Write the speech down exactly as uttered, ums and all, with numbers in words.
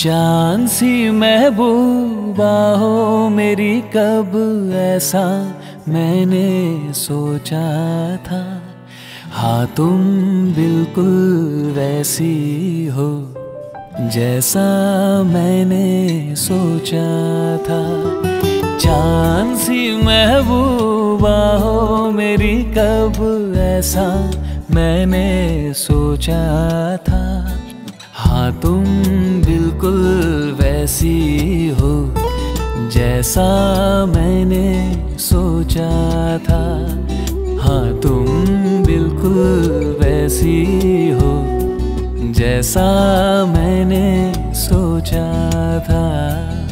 चांद सी महबूबा हो मेरी, कब ऐसा मैंने सोचा था। हाँ तुम बिल्कुल वैसी हो जैसा मैंने सोचा था। चांद सी महबूबा हो मेरी, कब ऐसा मैंने सोचा था। हाँ तुम बिल्कुल वैसी हो जैसा मैंने सोचा था। हाँ तुम बिल्कुल वैसी हो जैसा मैंने सोचा था।